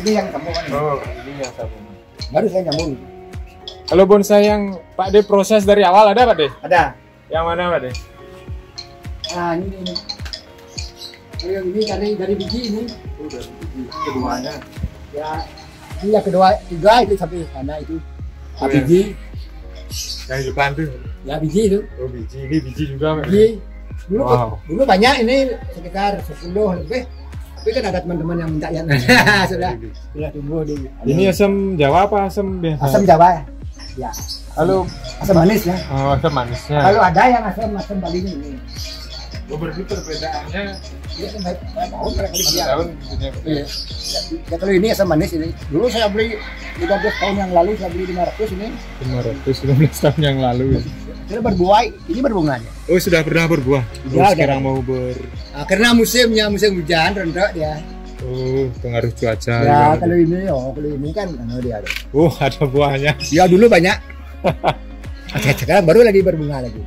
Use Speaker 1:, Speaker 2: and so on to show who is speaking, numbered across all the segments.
Speaker 1: Ini yang sambungan.
Speaker 2: Oh, ini yang sambungan.
Speaker 1: Baru saya nyambung.
Speaker 2: Kalau bonsai yang Pak De proses dari awal ada Pak De?
Speaker 1: Ada.
Speaker 2: Yang mana Pak De?
Speaker 1: Nah ini. Kalau yang ini dari biji ini.
Speaker 2: Oh, dari biji keduanya.
Speaker 1: Ya, ini yang kedua, tiga itu sampai sana itu.
Speaker 2: Oh,
Speaker 1: Biji.
Speaker 2: Yang di depan tuh.
Speaker 1: Ya biji itu.
Speaker 2: Oh, biji. Ini biji juga Pak De.
Speaker 1: Biji. Dulu,
Speaker 2: Wow.
Speaker 1: dulu banyak ini sekitar 10 lebih. Tapi kan ada teman-teman yang minta yang sudah tumbuh di.
Speaker 2: Ini asam Jawa apa asam biasa?
Speaker 1: Asam Jawa. Ya.
Speaker 2: Kalau
Speaker 1: Asam manis ya.
Speaker 2: oh, asam manisnya.
Speaker 1: Kalau ada yang asam Bali ini.
Speaker 2: Oh, berarti perbedaannya
Speaker 1: Dia kan tahun mereka beli dia.
Speaker 2: tahun.
Speaker 1: Iya. Ya, kalau ini asam manis ini. Dulu saya beli 15 tahun yang lalu saya beli 500 ini.
Speaker 2: 515 tahun yang lalu.
Speaker 1: Sudah berbuah, ini berbunganya.
Speaker 2: Oh, sudah pernah berbuah.
Speaker 1: Ya,
Speaker 2: Oh, sekarang mau
Speaker 1: Nah, karena musim hujan rendah dia.
Speaker 2: Oh, pengaruh cuaca.
Speaker 1: Ya,
Speaker 2: juga.
Speaker 1: kalau ini kan dia ada.
Speaker 2: Oh, ada buahnya.
Speaker 1: Ya dulu banyak. Sekarang baru lagi berbunga lagi.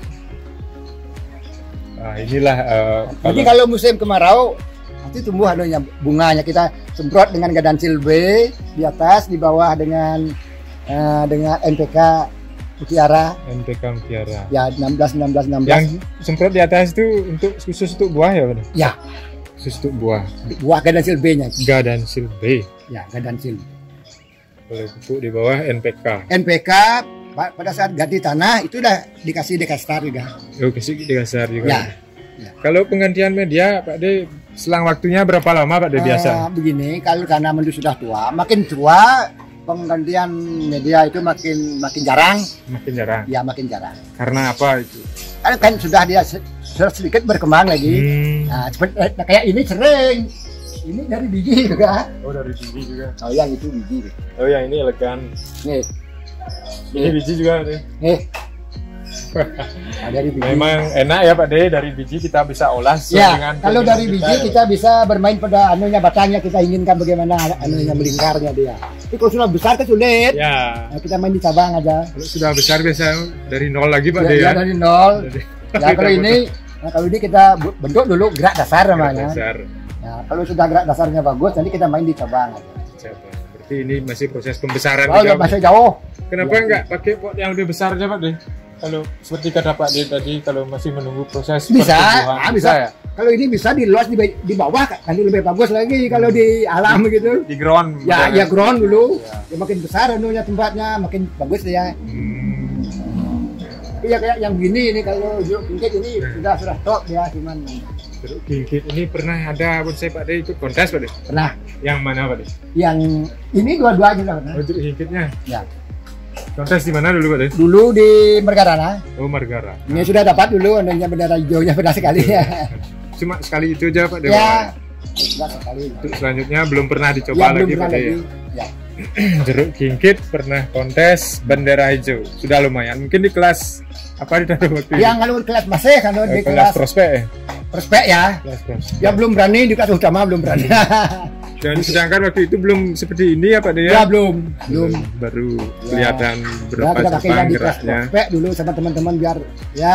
Speaker 2: Nah, inilah
Speaker 1: Jadi kalau musim kemarau nanti tumbuh bunganya kita semprot dengan Gadansil B di atas, di bawah dengan NPK Mutiara.
Speaker 2: NPK Mutiara.
Speaker 1: Ya 16.
Speaker 2: Yang semprot di atas itu khusus untuk buah ya, Pak?
Speaker 1: Ya,
Speaker 2: Khusus untuk buah.
Speaker 1: buah Gadansil B-nya.
Speaker 2: Gadansil B.
Speaker 1: Ya, Gadansil.
Speaker 2: Kalau pupuk di bawah NPK.
Speaker 1: NPK pada saat ganti tanah itu udah dikasih Dekastar juga.
Speaker 2: Oh, kasih di dasar juga.
Speaker 1: Ya.
Speaker 2: Kalau penggantian media, Pak De, selang waktunya berapa lama, Pak De, biasa?
Speaker 1: Begini, kalau tanaman itu sudah tua, makin tua penggantian media itu makin jarang.
Speaker 2: Makin jarang.
Speaker 1: Ya, makin jarang.
Speaker 2: Karena apa itu?
Speaker 1: Kan sudah dia sedikit berkembang lagi. Nah, seperti kayak ini sering. Ini dari biji juga.
Speaker 2: Oh, dari biji juga.
Speaker 1: Oh, yang itu biji.
Speaker 2: Oh, yang ini elegan.
Speaker 1: Nih.
Speaker 2: Ini biji juga, Pak De.
Speaker 1: Nih. Nah, dari biji.
Speaker 2: Memang enak ya, Pak De, dari biji kita bisa olah sesuai
Speaker 1: Ya,
Speaker 2: dengan
Speaker 1: kalau
Speaker 2: keinginan
Speaker 1: dari biji kita bisa bermain pada batangnya, kita inginkan bagaimana melingkarnya dia. Tapi kalau sudah besar kan sulit.
Speaker 2: Ya.
Speaker 1: Nah, kita main di cabang aja.
Speaker 2: Kalau sudah besar biasa dari nol lagi, Pak De,
Speaker 1: Ya,
Speaker 2: ya.
Speaker 1: dari nol. Ya, kalau ini kita bentuk dulu gerak dasar namanya.
Speaker 2: Dasar.
Speaker 1: Nah, kalau sudah gerak dasarnya bagus, nanti kita main di cabang aja.
Speaker 2: Berarti ini masih proses pembesaran
Speaker 1: Oh,
Speaker 2: juga.
Speaker 1: masih jauh.
Speaker 2: Kenapa enggak pakai pot yang lebih besar aja, Pak De? Kalau seperti kata Pak De tadi, kalau masih menunggu proses
Speaker 1: Bisa,
Speaker 2: pertumbuhan,
Speaker 1: bisa.
Speaker 2: ya?
Speaker 1: Kalau ini bisa diluas di bawah, kan lebih bagus lagi kalau di alam gitu.
Speaker 2: Di ground.
Speaker 1: Ya,
Speaker 2: betul,
Speaker 1: ya ground dulu.
Speaker 2: Ya.
Speaker 1: Ya makin besar tempatnya, makin bagus dia. Iya kayak yang gini ini kalau jeruk kingkit ini sudah top ya, cuman
Speaker 2: Jeruk kingkit ini pernah ada bonsai Pak De ikut kontes, Pak De?
Speaker 1: pernah.
Speaker 2: Yang mana, Pak De?
Speaker 1: Yang ini dua-duanya lah pernah.
Speaker 2: Oh, jeruk kingkitnya.
Speaker 1: Ya.
Speaker 2: Kontes di mana dulu, Pak De?
Speaker 1: Dulu di Mergarana.
Speaker 2: Oh, Margara.
Speaker 1: Ini sudah dapat dulu adanya bendera hijaunya pernah sekali ya.
Speaker 2: Cuma sekali itu aja, Pak De.
Speaker 1: Ya. Sudah sekali.
Speaker 2: Untuk selanjutnya belum pernah dicoba
Speaker 1: Ya, belum
Speaker 2: lagi,
Speaker 1: pernah
Speaker 2: Pak De.
Speaker 1: lagi. Ya.
Speaker 2: Jeruk kingkit pernah kontes bendera hijau. Sudah lumayan. Mungkin di kelas apa di waktu itu?
Speaker 1: Yang kalau kelas masih kalau di
Speaker 2: kelas
Speaker 1: kelas
Speaker 2: prospek ya?
Speaker 1: prospek ya.
Speaker 2: Kelas prospek.
Speaker 1: Ya belum berani di kelas utama belum berani.
Speaker 2: Dan sedangkan waktu itu belum seperti ini ya, Pak De,
Speaker 1: Ya belum.
Speaker 2: Baru
Speaker 1: Ya.
Speaker 2: kelihatan
Speaker 1: Ya,
Speaker 2: berapa
Speaker 1: kita pakai
Speaker 2: cabang
Speaker 1: di kelas
Speaker 2: geraknya.
Speaker 1: prospek dulu sama teman-teman biar ya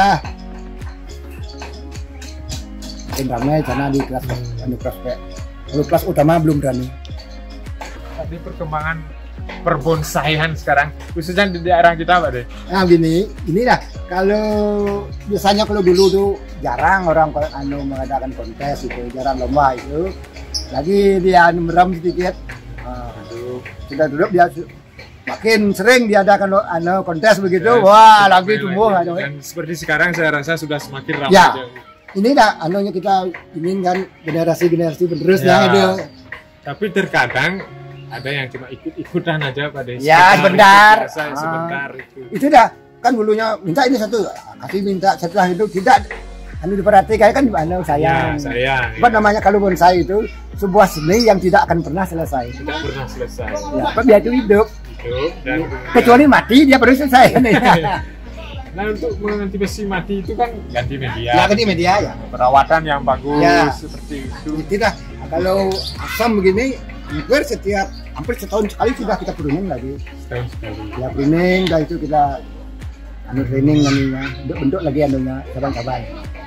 Speaker 1: makin ramai karena di kelas prospek. Kalau kelas utama belum berani.
Speaker 2: Tadi perkembangan perbonsaian sekarang khususnya di daerah kita, Pak De.
Speaker 1: Nah gini, inilah kalau biasanya kalau dulu tuh jarang orang mengadakan kontes itu, jarang lomba itu. Lagi dia merem sedikit, sudah duduk dia makin sering diadakan kontes begitu,
Speaker 2: Ya,
Speaker 1: wah
Speaker 2: ramai
Speaker 1: lagi tumbuh.
Speaker 2: Dan seperti sekarang saya rasa sudah semakin ramai.
Speaker 1: Ya.
Speaker 2: aja.
Speaker 1: Ini dah kita inginkan generasi penerus
Speaker 2: Ya.
Speaker 1: yang ada.
Speaker 2: Tapi terkadang ada yang cuma ikut-ikutan aja, Pak De.
Speaker 1: Ya, sebentar.
Speaker 2: Sebentar itu.
Speaker 1: Itu dah kan dulunya minta ini satu, kasih minta setelah itu tidak diperhatikan kan sayang.
Speaker 2: Ya, sayang.
Speaker 1: Apa namanya kalau bonsai itu sebuah seni yang tidak akan pernah selesai.
Speaker 2: Tidak pernah selesai.
Speaker 1: Ya, apa dia itu hidup.
Speaker 2: Hidup dan
Speaker 1: Kecuali mati dia baru selesai.
Speaker 2: nah, untuk mengantisipasi mati itu kan ganti media.
Speaker 1: Ya ganti media ya.
Speaker 2: Perawatan yang bagus
Speaker 1: Ya.
Speaker 2: seperti itu.
Speaker 1: Tidak. Kalau asam begini hampir setahun sekali sudah kita pruning lagi.
Speaker 2: Setahun sekali.
Speaker 1: Ya pruning dan itu kita training bentuk lagi cabang-cabang.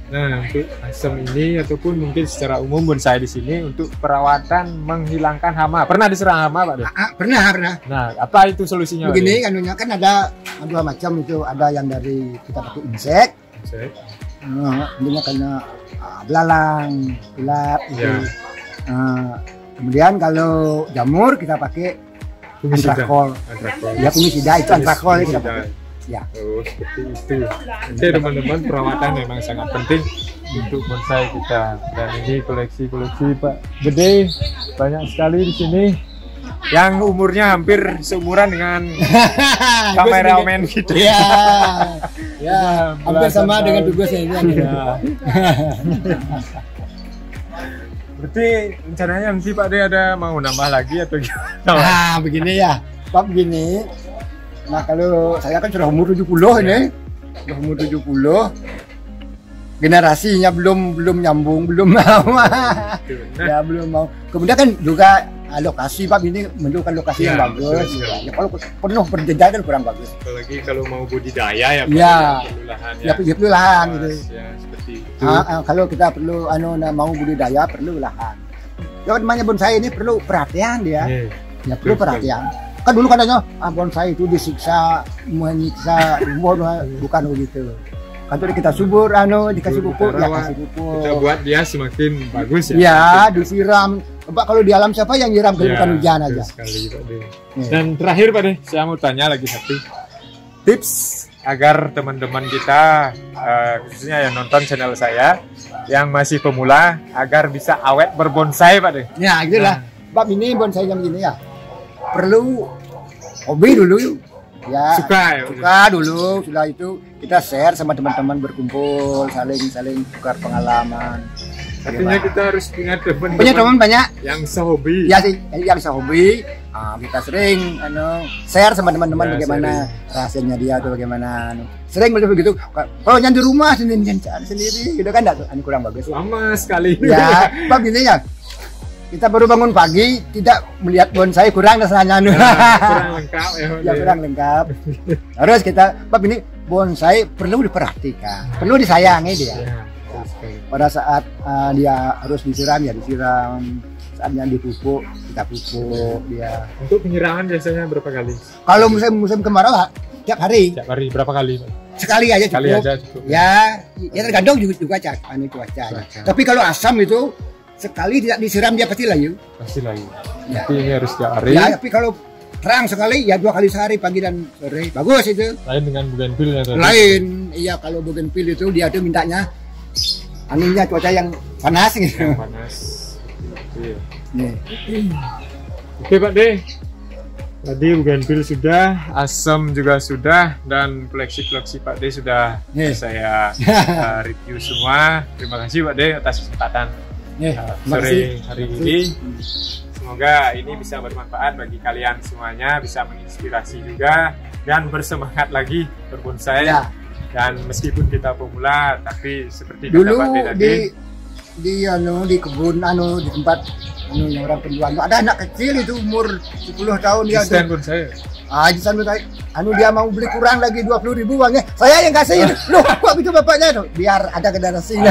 Speaker 2: Nah, untuk asem ini ataupun mungkin secara umum bonsai di sini untuk perawatan menghilangkan hama. Pernah diserang hama, Pak De?
Speaker 1: Pernah.
Speaker 2: Nah, apa itu solusinya, Pak De?
Speaker 1: Begini anunya kan ada dua macam itu, ada yang dari kita pakai insek. Intinya karena belalang, ulat itu. Kemudian kalau jamur kita pakai antrakol. Ya fungisida itu antrakol kita pakai. Ya.
Speaker 2: Oh, seperti itu. Oke, teman-teman, perawatan memang sangat penting untuk bonsai kita. Dan ini koleksi-koleksi Pak Gede banyak sekali di sini. Yang umurnya hampir seumuran dengan kameramen kita.
Speaker 1: Ya, hampir sama dengan tugasnya ini.
Speaker 2: Ya. Berarti rencananya nanti Pak De ada mau nambah lagi atau gimana?
Speaker 1: Nah, begini ya, Pak, begini. Nah, kalau saya kan sudah umur 70 ini. Sudah umur 70. Generasinya belum nyambung, belum mau. Ya, belum mau. Kemudian kan juga lokasi, Pak, ini menunjukkan lokasi yang bagus. Ya, kalau penuh berjenjang kan kurang bagus.
Speaker 2: Apalagi kalau mau budidaya ya, Pak, perlu lahan ya.
Speaker 1: Ya, perlu lahan gitu.
Speaker 2: Ya, seperti itu.
Speaker 1: Kalau kita perlu mau budidaya perlu lahan. Ya, namanya bonsai ini perlu perhatian dia. Ya, perlu perhatian. Kan dulu katanya bonsai itu disiksa, menyiksa, bukan begitu. Kan kita subur, dikasih pupuk, ya kasih pupuk.
Speaker 2: Kita buat dia semakin bagus ya.
Speaker 1: Ya, disiram. Pak, kalau di alam siapa yang nyiram kalau bukan hujan aja.
Speaker 2: Sekali, Pak De. Dan terakhir, Pak De, saya mau tanya lagi satu tips agar teman-teman kita, khususnya yang nonton channel saya, yang masih pemula, agar bisa awet berbonsai, Pak De.
Speaker 1: Ya, gitulah. Pak, ini bonsai yang begini ya. Perlu hobi dulu ya, suka dulu, setelah itu kita share sama teman-teman, berkumpul, saling tukar pengalaman.
Speaker 2: Artinya kita harus punya
Speaker 1: teman banyak
Speaker 2: yang sehobi
Speaker 1: ya sih, yang sehobi. Kita sering share sama teman-teman bagaimana rasanya dia tuh, bagaimana sering begitu. Kalau yang di rumah sendiri gitu kan kurang bagus,
Speaker 2: lama sekali
Speaker 1: ya. Pak, gini ya, kita baru bangun pagi tidak melihat bonsai kurang rasanya.
Speaker 2: Kurang lengkap ya.
Speaker 1: Kurang lengkap. Harus kita, Pak, ini bonsai perlu diperhatikan, perlu disayangi dia. Pada saat dia harus disiram ya disiram, saatnya dipupuk kita pupuk dia.
Speaker 2: Untuk penyiraman biasanya berapa kali?
Speaker 1: Kalau musim kemarau tiap hari.
Speaker 2: Tiap hari berapa kali, Pak?
Speaker 1: Sekali aja cukup. Ya tergantung juga cuaca. Tapi kalau asam itu sekali tidak disiram dia pasti layu.
Speaker 2: Pasti layu.
Speaker 1: Ya.
Speaker 2: Tapi ini harus tiap hari.
Speaker 1: Ya, tapi kalau terang sekali ya 2 kali sehari, pagi dan sore. Bagus itu.
Speaker 2: Lain dengan bougainville ya tadi.
Speaker 1: Lain. Iya, kalau bougainville itu dia tuh mintanya cuaca yang panas gitu.
Speaker 2: Yang panas. Iya.
Speaker 1: Nih.
Speaker 2: Oke, Pak De. Tadi bougainville sudah, asam juga sudah, dan koleksi-koleksi Pak De sudah saya review semua. Terima kasih Pak De atas kesempatan sore hari ini. Semoga ini bisa bermanfaat bagi kalian semuanya, bisa menginspirasi juga dan bersemangat lagi berbonsai. Ya. Dan meskipun kita pemula, tapi seperti
Speaker 1: dulu
Speaker 2: kata Pak De
Speaker 1: tadi, di kebun di tempat yang orang penjual ada anak kecil itu umur 10 tahun dia
Speaker 2: stand bonsai.
Speaker 1: Dia mau beli kurang lagi 20.000 uangnya, saya yang kasih. Loh, kok gitu bapaknya tuh? Biar ada generasinya.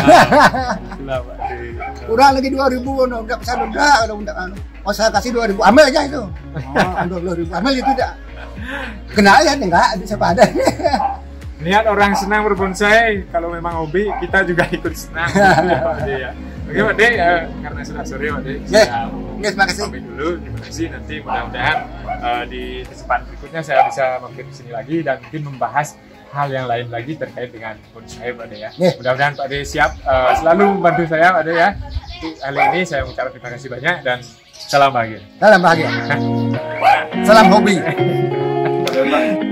Speaker 1: Kurang lagi 2.000, enggak bisa enggak. Oh, saya kasih 2.000, ambil aja itu. 20.000, ambil itu enggak. Kenal ya enggak, siapa ada.
Speaker 2: Lihat orang senang berbonsai, kalau memang hobi kita juga ikut senang. Ya. Oke Pak De, karena sudah sore Pak De,
Speaker 1: terima kasih.
Speaker 2: Sampai dulu, terima kasih. Nanti mudah-mudahan di kesempatan berikutnya saya bisa mampir di sini lagi dan mungkin membahas hal yang lain lagi terkait dengan bonsai Pak De ya. Mudah-mudahan Pak De siap selalu membantu saya Pak De ya. Untuk kali ini saya mengucapkan terima kasih banyak dan salam bahagia.
Speaker 1: Salam bahagia. Salam hobi.